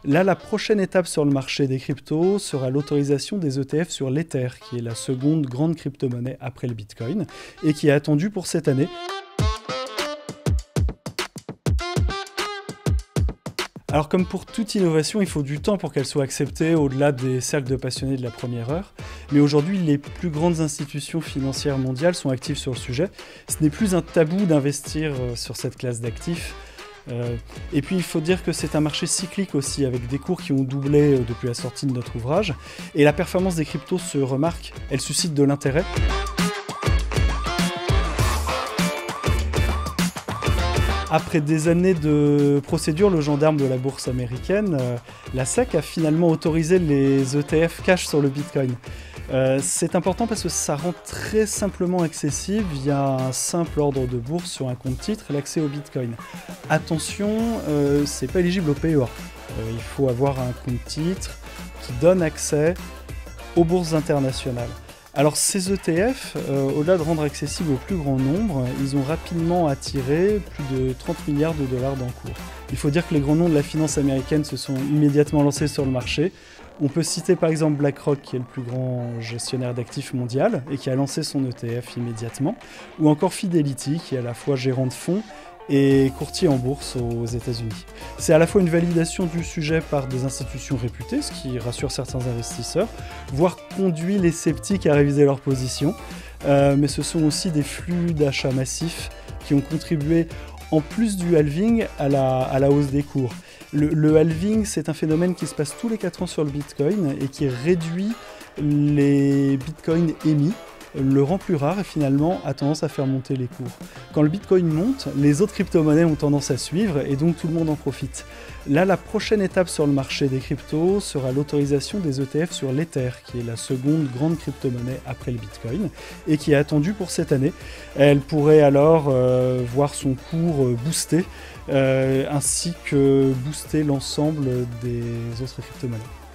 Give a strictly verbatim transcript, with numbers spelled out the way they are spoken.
Là, la prochaine étape sur le marché des cryptos sera l'autorisation des E T F sur l'Ether, qui est la seconde grande crypto-monnaie après le Bitcoin, et qui est attendue pour cette année. Alors comme pour toute innovation, il faut du temps pour qu'elle soit acceptée au-delà des cercles de passionnés de la première heure. Mais aujourd'hui, les plus grandes institutions financières mondiales sont actives sur le sujet. Ce n'est plus un tabou d'investir sur cette classe d'actifs. Euh, et puis il faut dire que c'est un marché cyclique aussi, avec des cours qui ont doublé depuis la sortie de notre ouvrage. Et la performance des cryptos se remarque, elle suscite de l'intérêt. Après des années de procédure, le gendarme de la bourse américaine, euh, la S E C, a finalement autorisé les E T F cash sur le Bitcoin. Euh, c'est important parce que ça rend très simplement accessible, via un simple ordre de bourse sur un compte titre, l'accès au Bitcoin. Attention, euh, c'est pas éligible au P E A. Euh, il faut avoir un compte titre qui donne accès aux bourses internationales. Alors ces E T F, euh, au-delà de rendre accessibles au plus grand nombre, ils ont rapidement attiré plus de trente milliards de dollars d'encours. Il faut dire que les grands noms de la finance américaine se sont immédiatement lancés sur le marché. On peut citer par exemple BlackRock, qui est le plus grand gestionnaire d'actifs mondial et qui a lancé son E T F immédiatement, ou encore Fidelity, qui est à la fois gérant de fonds et courtier en bourse aux États-Unis. C'est à la fois une validation du sujet par des institutions réputées, ce qui rassure certains investisseurs, voire conduit les sceptiques à réviser leur position, euh, mais ce sont aussi des flux d'achats massifs qui ont contribué, en plus du halving, à la, à la hausse des cours. Le, le halving, c'est un phénomène qui se passe tous les quatre ans sur le Bitcoin et qui réduit les Bitcoins émis, le rend plus rare et finalement a tendance à faire monter les cours. Quand le Bitcoin monte, les autres crypto-monnaies ont tendance à suivre et donc tout le monde en profite. Là, la prochaine étape sur le marché des cryptos sera l'autorisation des E T F sur l'Ether, qui est la seconde grande crypto-monnaie après le Bitcoin et qui est attendue pour cette année. Elle pourrait alors euh, voir son cours euh, booster, euh, ainsi que booster l'ensemble des autres crypto-monnaies.